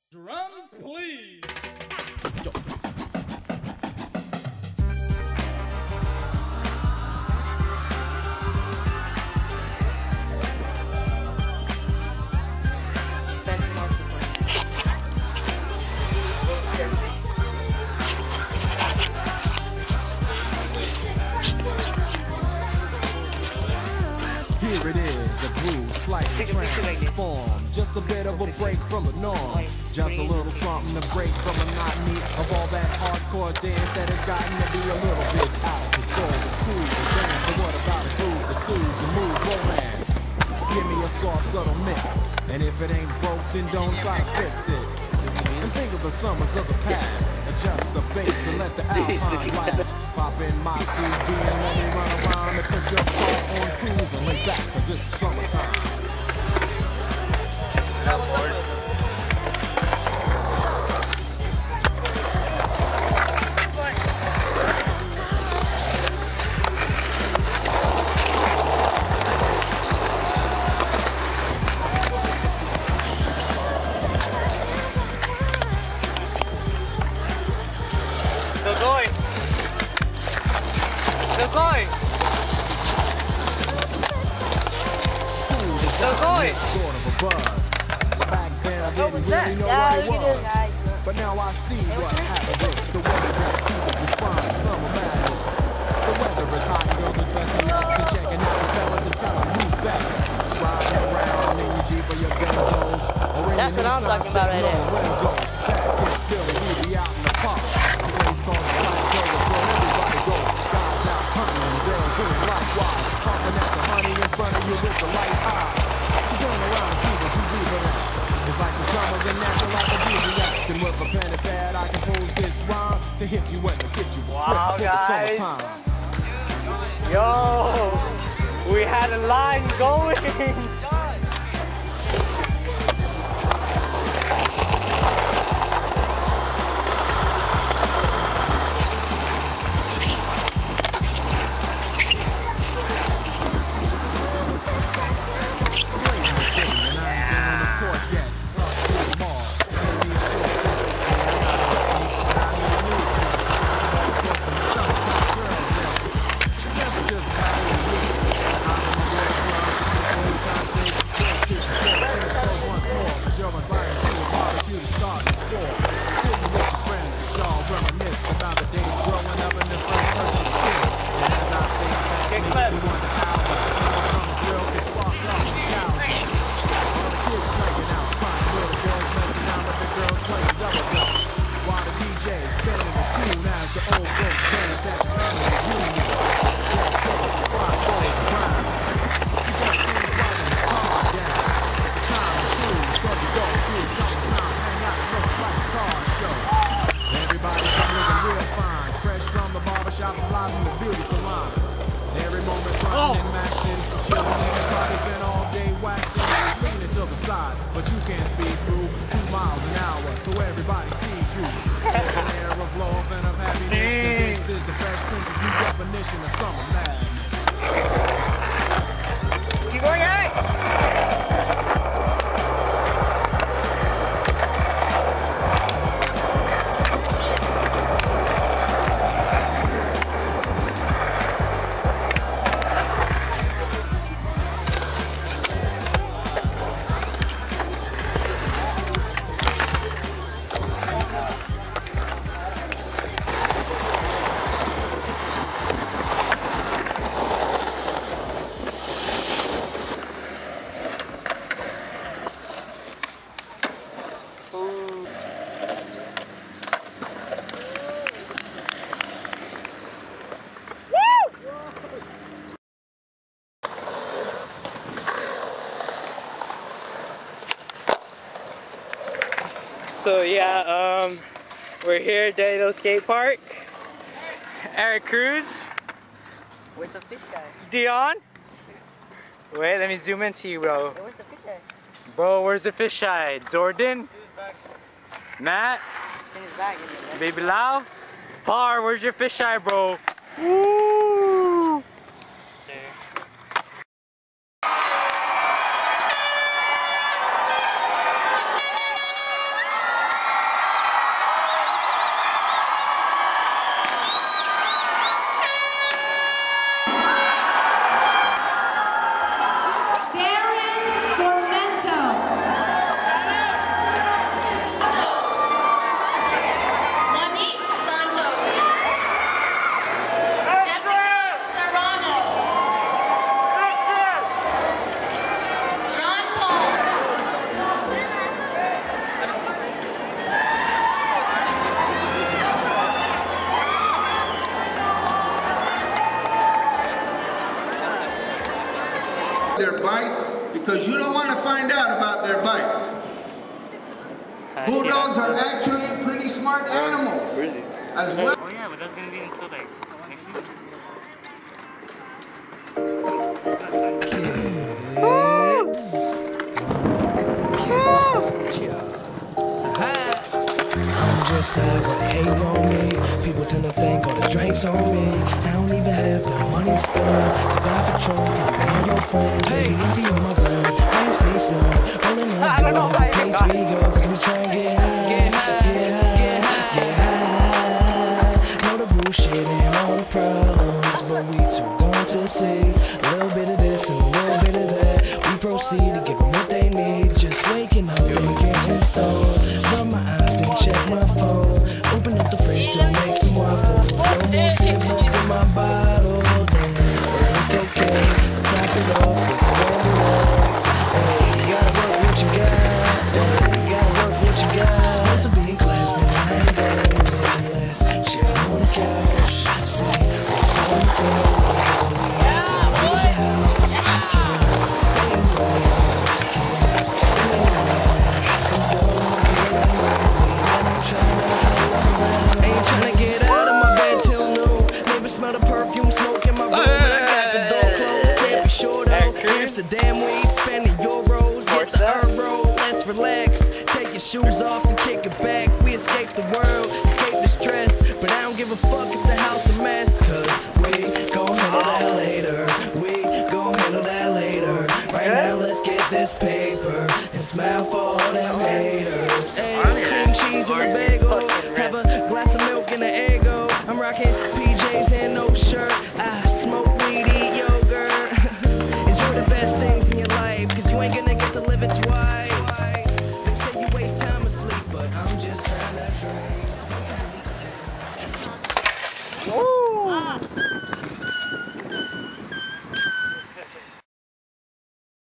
Drums, please. Here it is, a groove slightly transformed. Just a bit of a break from the norm. Just a little something to break from the monotony of all that hardcore dance that has gotten to be a little bit out of control. It's cool to dance, but what about a groove that soothes and moves romance? Give me a soft, subtle mix, and if it ain't broke, then don't try to fix it. And think of the summers of the past. Adjust the bass and let the alpine blast. Pop in my CD and let me run around and put your car on cruise and lay back, cause it's summertime. Still going. Still going. Still going. Sort of a buzz. Back then I didn't really know what it was. But now I see what happened is the way that people respond to summer madness. The weather is hot, girls are dressing up and checking out the fellas to tell them who's best. Riding around in your Jeep or your Benzos. That's what I'm talking about right there. Back in Philly, we be out in the park. A place called the Plateau is where everybody goes. Guys out hunting and girls doing likewise. Honking at the honey in front of you with the light eyes. She turn around and see what you breathing at. It's like the summer's a natural aphrodisiac. Then with a pen and pad, I compose this rhyme to hit you and to get you Wow, for the guys. summertime. Yo, we had a line going. But you can't speed through 2 miles an hour, so everybody sees you. There's an air of love and of happiness, and this is the Fresh Prince's new definition of summer madness. Keep going, guys. So yeah, we're here at Dado Skate Park. Eric Cruz. Where's the fish guy? Dion. Wait, let me zoom into you, bro. Where's the fish guy? Bro, where's the fish eye? Jordan? Matt? It's in his bag, isn't it? Baby Lau? Par, where's your fish eye, bro? Woo! Bulldogs are actually pretty smart animals. As well. Oh yeah, but that's gonna be until like next week. I'm just sad for they hating on me. People tend to think all the drinks on me. I don't even have the money to spend. To buy Patron for you and all your friends. Baby, I be on my grind. I ain't see snow. Rolling up good every place we go. Cause we try and get high. Get high. Know the bullshit and all the problems, but we too gone to see. A little bit of this and a little bit of that. We proceed to give them what they need. Just waking up and getting stoned. Rub my eyes and check my phone. Open up the fridge to make some waffles. No more sip up in my bottle. Damn, it's okay. Top it off with scrambled eggs. Hey, you gotta work what you got. Hey, you gotta work what you got. Supposed to be in class, but I ain't going less. Chill on the couch. See what's on the table. Damn weed, spending euros, get the euro, let's relax, take your shoes off and kick it back, we escape the world, escape the stress, but I don't give a fuck if the house a mess, cause we gon' handle that later, we gon' handle that later, right now let's get this paper, and smile for all them haters, hey, cream cheese and a bagel, have a glass of milk and an Eggo, I'm rocking